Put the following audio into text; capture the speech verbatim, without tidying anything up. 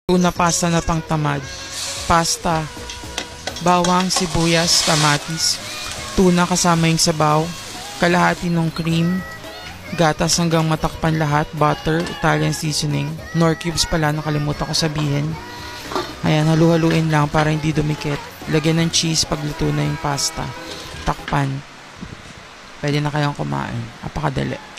Tuna pasta na pangtamad. Pasta, bawang, sibuyas, kamatis, tuna kasama yung sabaw, kalahati ng cream, gatas hanggang matakpan lahat, butter, Italian seasoning, nor cubes pala, nakalimutan ko sabihin. Ayan, halu-haluin lang para hindi dumikit. Lagyan ng cheese pagluto na yung pasta. Takpan. Pwede na kayong kumain. Apakadali.